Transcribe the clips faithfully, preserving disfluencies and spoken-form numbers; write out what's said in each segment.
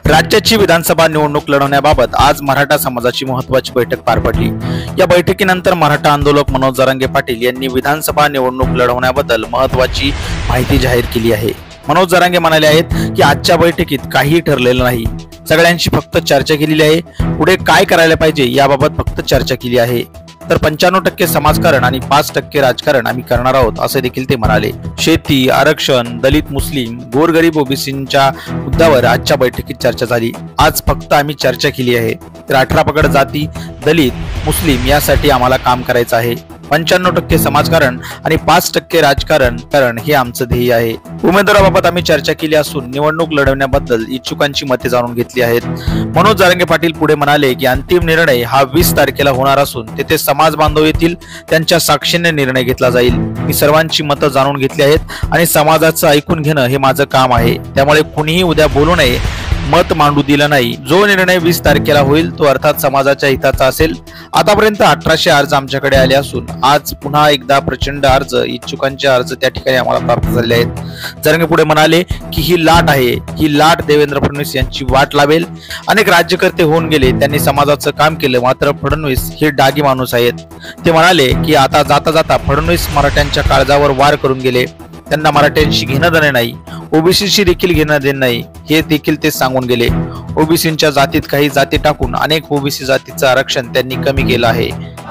राज्याची विधानसभा निवडणूक लढवण्याबाबत आज मराठा समाजाची महत्त्वाची बैठक पार पडली। या बैठकीनंतर मराठा आंदोलक मनोज जरांगे पाटील यांनी विधानसभा निवडणूक लढवण्याबद्दल महत्त्वाची माहिती जाहीर केली आहे। मनोज जरांगे म्हणाले आहेत की आजच्या बैठकीत काहीही ठरलेलं नाही, सगळ्यांशी फक्त चर्चा केलेली आहे, पुढे काय करायला पाहिजे याबाबत फक्त चर्चा केली आहे। तर पंच्याण्णव टक्के समाजकारण आणि पाच टक्के राजकारण आम्ही करणार आहोत असे देखील ते म्हणाले। शेती, आरक्षण, दलित, मुस्लिम, गोरगरीब ओबीसींच्या मुद्द्यावर आजच्या बैठकीत चर्चा झाली। आज फक्त आम्ही चर्चा केली आहे। तर अठरा पगड जाती, दलित, मुस्लिम यासाठी आम्हाला काम करायचं आहे। पंच्याण्णव टक्के समाजकारण आणि पाच टक्के राजकारण कारण हे आमचं ध्येय आहे। उमेदवाराबाबत आम्ही चर्चा केली असून निवडणूक लढवण्याबद्दल इच्छुकांची मते जाणून घेतली आहेत। मनोज जरांगे पाटील पुढे म्हणाले की अंतिम निर्णय हा वीस तारखेला होणार असून तेथे समाज बांधव येतील, त्यांच्या साक्षीने निर्णय घेतला जाईल। मी सर्वांची मतं जाणून घेतली आहेत आणि समाजाचं ऐकून घेणं हे माझं काम आहे, त्यामुळे कुणीही उद्या बोलू नये, मत मांडू दिलं नाही। जो निर्णय वीस तारखेला होईल तो अर्थात समाजाच्या हिताचा असेल। आतापर्यंत अठराशे अर्ज आमच्याकडे आले असून आज पुन्हा एकदा प्रचंड अर्ज, इच्छुकांचे अर्ज त्या ठिकाणी आम्हाला प्राप्त झाले आहेत। जरांगे पुढे म्हणाले की ही लाट आहे, ही लाट देवेंद्र फडणवीस यांची वाट लावेल। अनेक राज्यकर्ते होऊन गेले, त्यांनी समाजाचं काम केलं, मात्र फडणवीस हे डागी माणूस आहेत। ते म्हणाले की आता जाता जाता फडणवीस मराठ्यांच्या काळजावर वार करून गेले, त्यांना मराठ्यांशी घेणं देणं नाही, ओबीसीशी देखील घेणं देणं नाही हे देखील ते सांगून गेले। ओबीसींच्या जातीत काही जाती टाकून अनेक ओबीसी जातीचं आरक्षण त्यांनी कमी केलं आहे।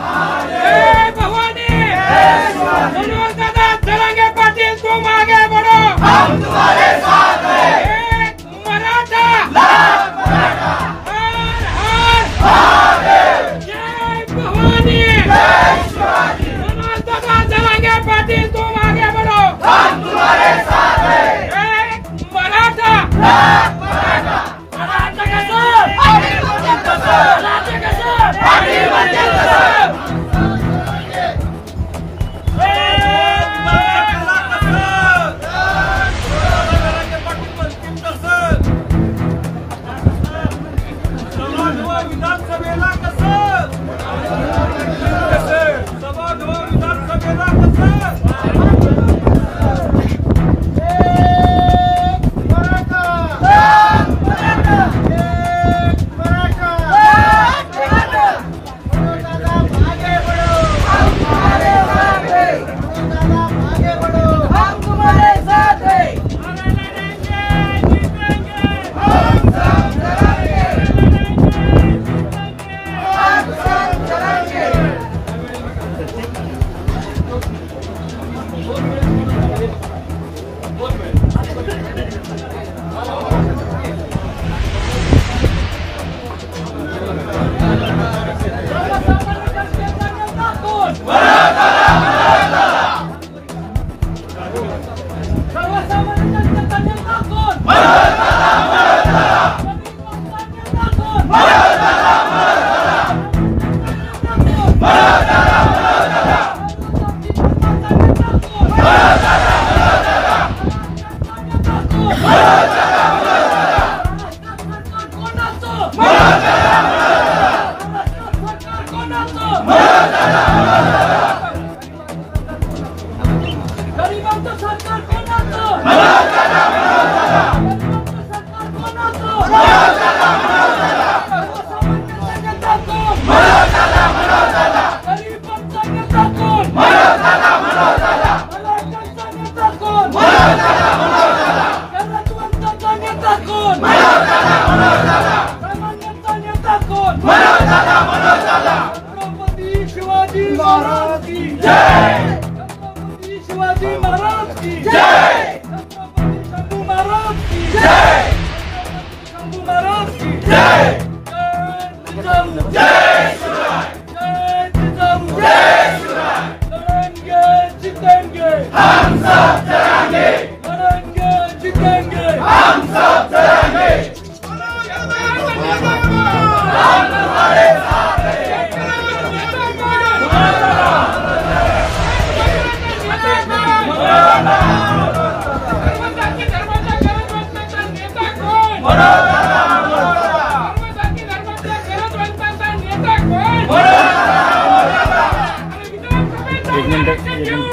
शिवाजी महाराज की जय, शिवाजी महाराज की जय, शंभू महाराज की जय, शंभू महाराज की जय, जय शिवराय, जय जिजाऊ, जय शिवराय, लड़ेंगे जीतेंगे हम सब।